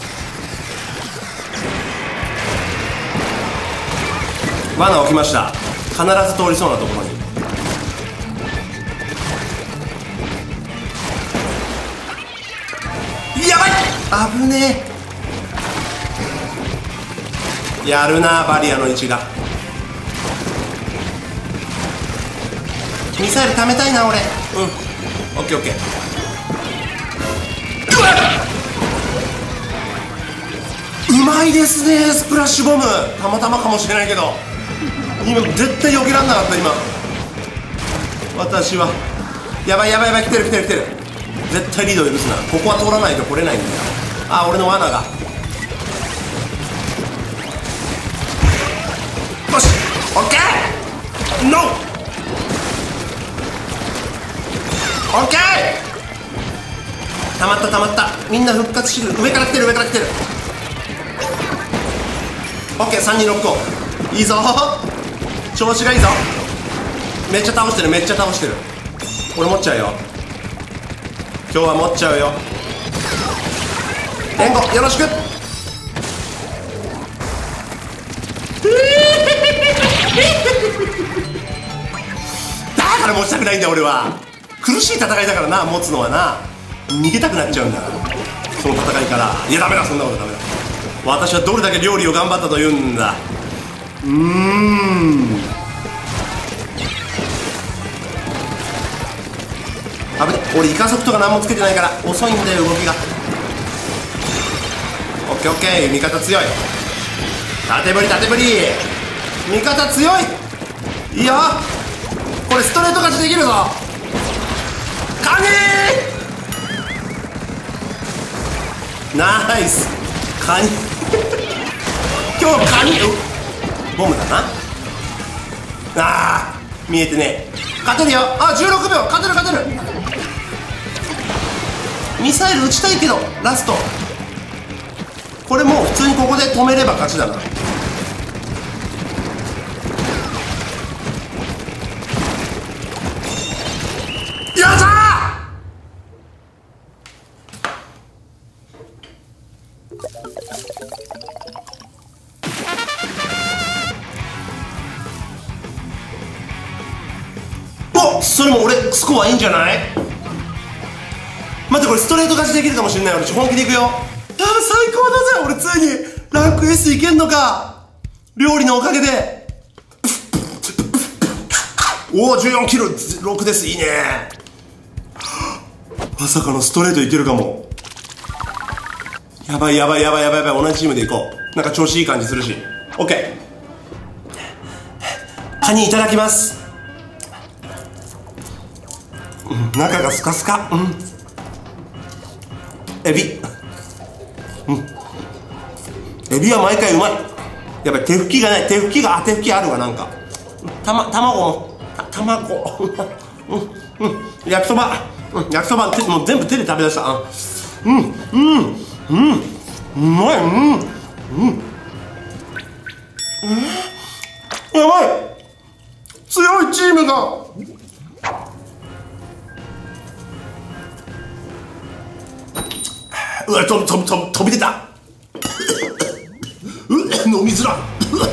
罠置きました。必ず通りそうなところに。やばい、危ねえ。やるなバリアの位置が。ミサイル貯めたいな俺。うん、オッケーオッケー。うまいですねスプラッシュボム。たまたまかもしれないけど、今絶対避けらんなかった。今私はやばいやばいやばい、来てる来てる来てる。絶対リード許すな。ここは通らないと来れないんだよ。あ、俺の罠が。よし、オッケー。ノー、オッケー。たまったたまった。みんな復活してくる。上から来てる上から来てる。オッケー、3人ロックオン。いいぞ、調子がいいぞ。めっちゃ倒してるめっちゃ倒してる。俺持っちゃうよ今日は。持っちゃうよ。援護よろしく。だから持ちたくないんだよ俺は。苦しい戦いだからな、持つのはな。逃げたくなっちゃうんだから、その戦いから。いやダメだ、そんなことダメだ。私はどれだけ料理を頑張ったというんだ。あぶね、俺イカ速とか何もつけてないから遅いんだよ動きが。オッケーオッケー、味方強い。縦振り縦振り、味方強い。いいよ、これストレート勝ちできるぞ。カニーナイスカニ今日カニボムだな。あー見えてねえ。勝てるよ。あ、16秒、勝てる勝てる。ミサイル撃ちたいけどラストこれもう普通にここで止めれば勝ちだな。よっしゃー。お、それも俺スコアいいんじゃない？待って、これストレート勝ちできるかもしれない。俺本気でいくよ。ああ最高だぜ、俺ついにランク S いけんのか、料理のおかげで。おお14キロ6です、いいね。 まさかのストレートいけるかも。やばいやばいやばいやばいやばい、同じチームでいこう。なんか調子いい感じするし。オッケー。カニいただきます。中がスカスカ。エビ。エビは毎回うまい。やっぱり手拭きがない。手拭きあるわ。なんか卵も卵焼きそば、焼きそばもう全部手で食べだした。うまい。やばい、強いチームが。うわ、飛び出た。飲みづら。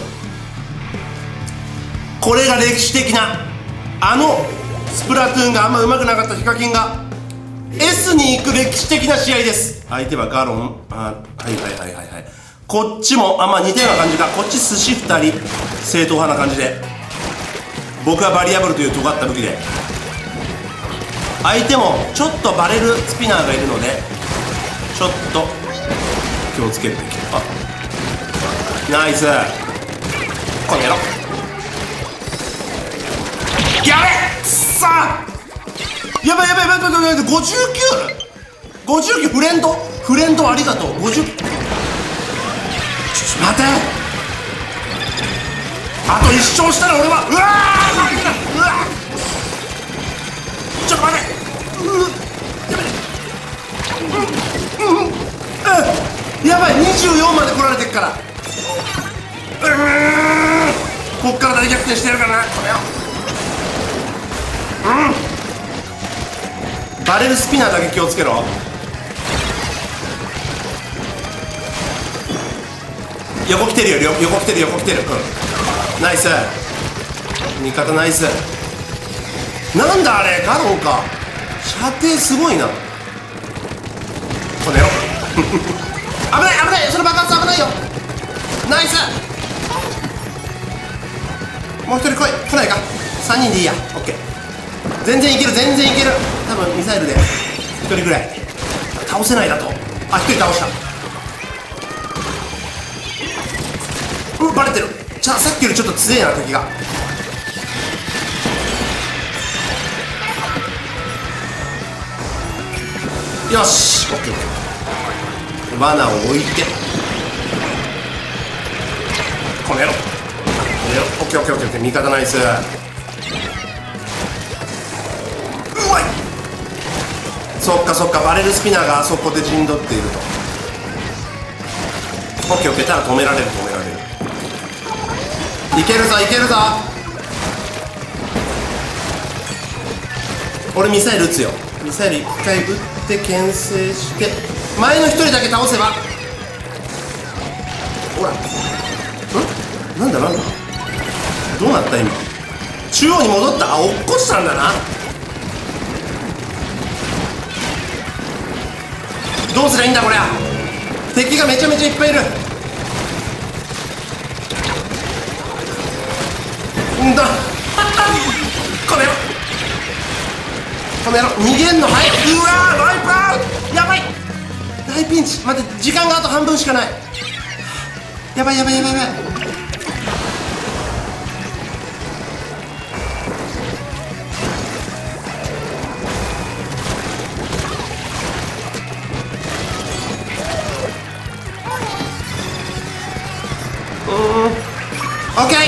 これが歴史的な、スプラトゥーンがあんま上手くなかったヒカキンが S に行く歴史的な試合です。相手はガロン。こっちも似たような感じか。こっち寿司2人正統派な感じで、僕はバリアブルという尖った武器で、相手もちょっとバレルスピナーがいるのでちょっと気をつけるべき。ナイス。この野郎、やべっ、くっさー、やばい59フレンドありがとう。50、ちょっと待て、あと1勝したら俺は、うわー、ちょっと待て、やばい、24まで来られてっから、こっから大逆転してるからな、これよ。バレルスピナーだけ気をつけろ。横来てるよ、横来てる。ナイス、味方ナイス。なんだあれ、ガロンか。射程すごいな。この野郎危ない、その爆発危ないよ。ナイス。もう一人来ないか。3人でいいや。オッケー、全然いける。多分ミサイルで1人ぐらい倒せないだと。1人倒した。バレてる。さっきよりちょっと強いな、敵が。よし、オッケー。罠を置いて、この野郎、オッケー。味方ナイス。うまい。そっか、バレルスピナーがあそこで陣取っていると。オッケー、ただ止められる。いけるぞ。俺ミサイル撃つよ。ミサイル1回撃って牽制して、前の1人だけ倒せば。ほら、なんだどうなった今。中央に戻った。落っこちたんだな。どうすりゃいいんだこりゃ。敵がめちゃめちゃいっぱいいる。この野郎逃げんの早い。うわー、ワイプアウト。やばい、大ピンチ。待って、時間があと半分しかない。やばい。オッケー。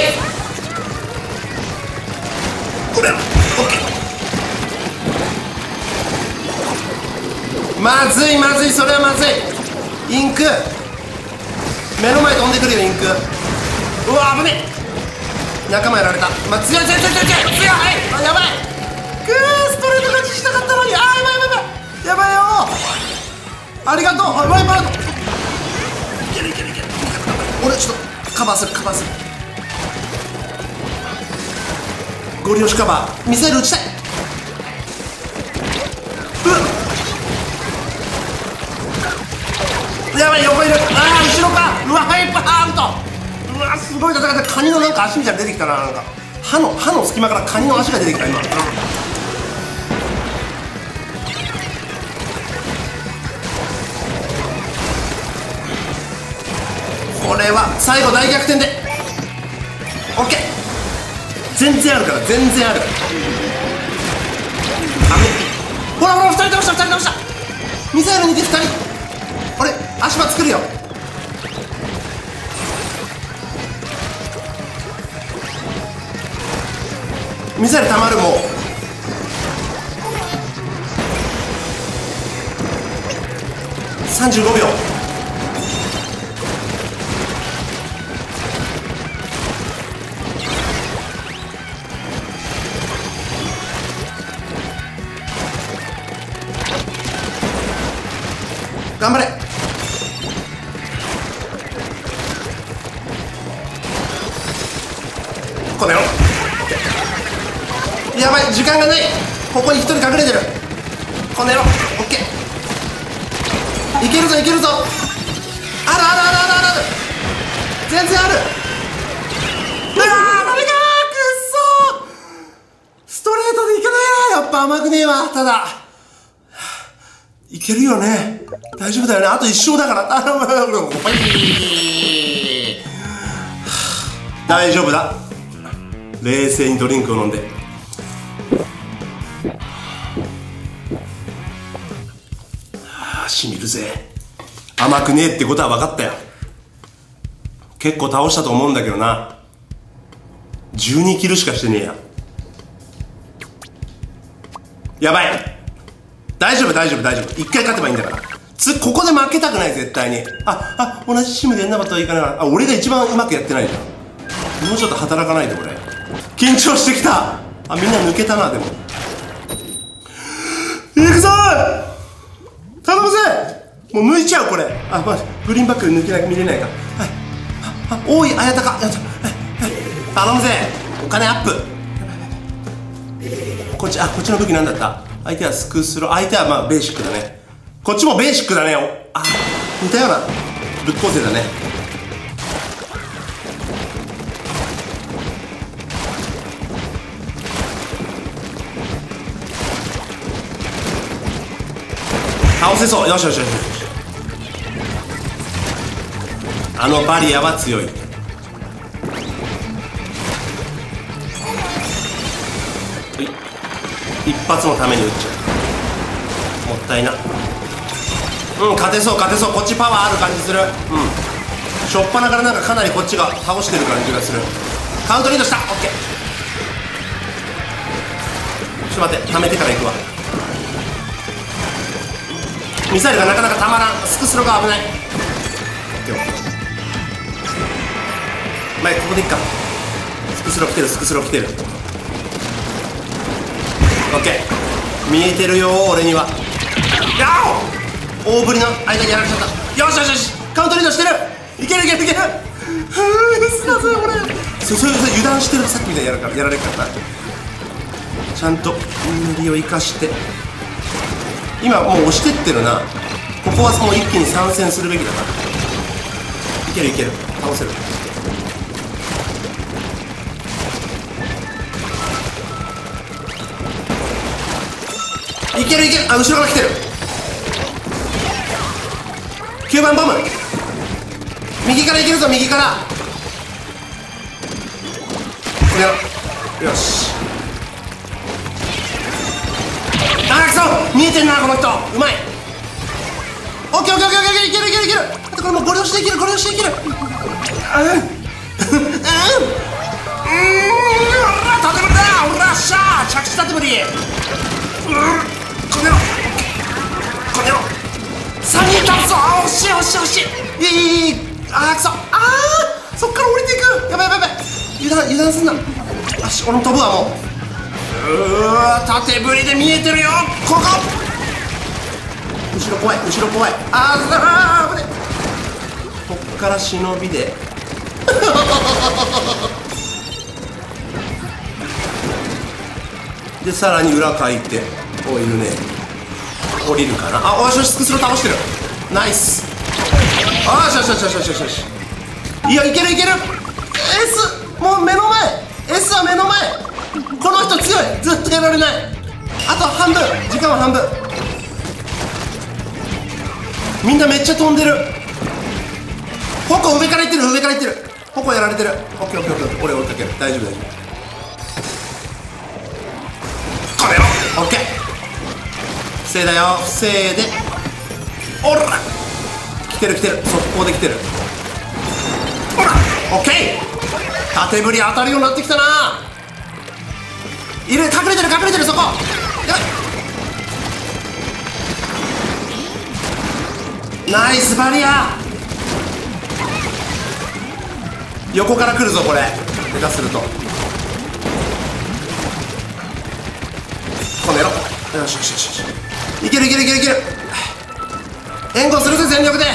オッケー。まずい、それはまずい。インク目の前飛んでくるよ、インク。うわ、危ねえ。仲間やられた。強い。やばい。ストレート勝ちしたかったのに。やばいよ。ありがとう。ワイパー。いける。俺ちょっとカバーする。ゴリ押しカバー。ミサイル撃ちたい。やばい、横いる。後ろか。うわ、ワイパーアウト。うわ、すごい戦って。カニのなんか足みたいなの出てきたな。なんか歯の隙間からカニの足が出てきた今。 れは最後大逆転でオッケー。全然あるから、全然ある。ほらほら、2人倒した、2人倒した。ミサイルにて2人。俺足場作るよ。ミサイルたまる。もう35秒。頑張れ。この野郎。やばい、時間がない。ここに一人隠れてる。この野郎。オッケー。いけるぞいけるぞ。あるあるあるあるある。全然ある。うわー、ダメかー。くっそー。ストレートでいけないな。やっぱ甘くねえわ。ただいけるよね。大丈夫だよね。あと1勝だから。大丈夫だ。冷静にドリンクを飲んで。しみるぜ。甘くねえってことは分かったよ。結構倒したと思うんだけどな。12キルしかしてねえや。やばい。大丈夫大丈夫大丈夫。一回勝てばいいんだから。ここで負けたくない、絶対に。同じチームでやんなかったらいいかな。俺が一番うまくやってないじゃん。もうちょっと働かないで。俺緊張してきた。みんな抜けたな。でも行くぞー。頼むぜ。もう抜いちゃうこれ。グリーンバック抜けなきゃ見れないか。多い。やったか。頼むぜ。お金アップ。こっちの武器なんだった。相手はスクスロー。相手はベーシックだね。こっちもベーシックだね。似たようなぶっ構成だね。倒せそう。よしよしよしよし。バリアは強い。一発のために撃っちゃう。もったいな。勝てそう勝てそう。こっちパワーある感じする。しょっぱなからかなりこっちが倒してる感じがする。カウントリードした。オッケー。ちょっと待って、溜めてから行くわ。ミサイルがなかなかたまらん。スクスロが危ない。前ここでいっか。スクスロ来てる、スクスロ来てる。オッケー。見えてるよ俺には。大振りの間にやられちゃった。よしよしよし。カウントリードしてる。いけるいけるいける。すがず俺。そう油断してる。さっきみたいにやられるからな。ちゃんと無理を生かして。今もう押してってるな。ここはもう一気に参戦するべきだな。いけるいける。倒せる。いけるいける。後ろから来てる。9番ボム。右からいけるぞ。右から。これよし。見えてんなこの人。うまい。オッケーオッケーオッケーオッケー。いけるいけるいける。これもうゴリ押しできる。ゴリ押しできる。縦振りだ。おらっしゃー。着地縦振り。この野郎。この野郎。3人倒すぞ。惜しい惜しい惜しい。くそ。そっから降りていく。やばいやばいやばい。油断すんな。俺も飛ぶわもう。縦振りで見えてるよ。ここ後ろ怖い後ろ怖い。危ね。こっから忍びででさらに裏かいて。いるね。降りるかな。よしよし。スクスロ倒してる。ナイス。よしよしよしよしよしよし。いやいけるいける。 S もう目の前。 S は目の前。この人強い。ずっとやられない。あと半分。時間は半分。みんなめっちゃ飛んでる。 矛上からいってる、上からいってる。矛やられてる。オッケーオッケーオッケー。俺追いかける。大丈夫大丈夫。これよ。オッケー。防いだよ。防いで。おら来てる来てる。速攻で来てる。ほらオッケー。縦振り当たるようになってきたな。いる、隠れてる隠れてる、そこ。やばい。ナイスバリア。横から来るぞこれ。下手するとこの野郎。よしよしよしよし。いけるいけるいけるいける。援護するぜ全力で。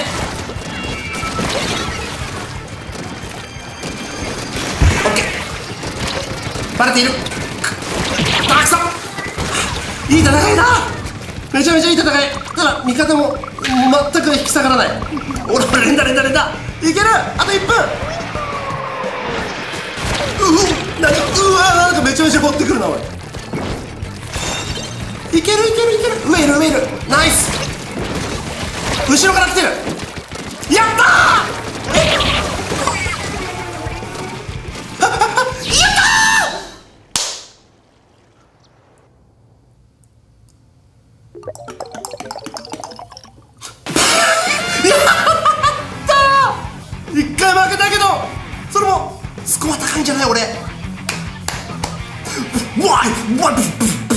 オッケー。バレている。たくさんいい戦いだ。めちゃめちゃいい戦い。ただ味方も全く引き下がらない。俺連打連打連打いける。あと1分。なんかなんかめちゃめちゃ持ってくるなおい。いけるいけるいける。上いる上いる。ナイス。後ろから来てる。やったー。やったー。やったー。一回負けたけどそれもスコア高いんじゃない。俺わいわい。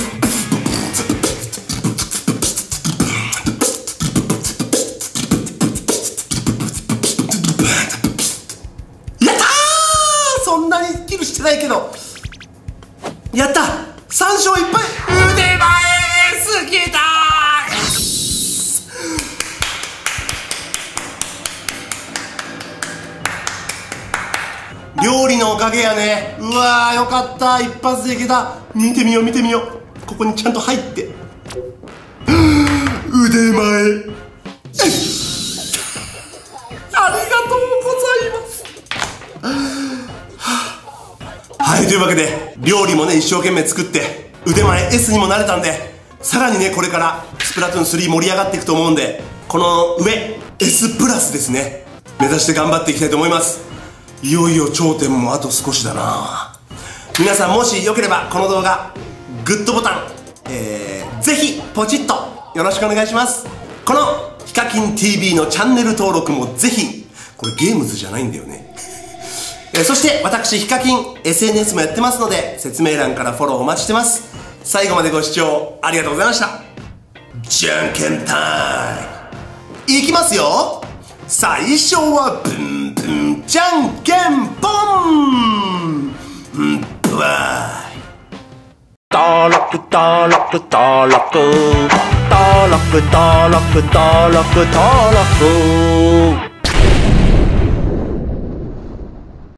やったー。そんなにキルしてないけどやった。3勝1敗。腕前すぎたー。料理のおかげやね。うわーよかった。一発でいけた。見てみよう見てみよう。ここにちゃんと入って腕前ありがとうございます。はい、というわけで料理もね一生懸命作って腕前 S にもなれたんで、さらにねこれからスプラトゥーン3盛り上がっていくと思うんで、この上 S プラスですね目指して頑張っていきたいと思います。いよいよ頂点もあと少しだな。皆さんもしよければこの動画グッドボタン、ぜひポチッとよろしくお願いします。このヒカキン TV のチャンネル登録もぜひ。これゲームズじゃないんだよねそして私ヒカキン SNS もやってますので説明欄からフォローお待ちしてます。最後までご視聴ありがとうございました。じゃんけんタイムいきますよ。最初はブンブンじゃんけんポンバイ。 登録登録登録登録登録登録登録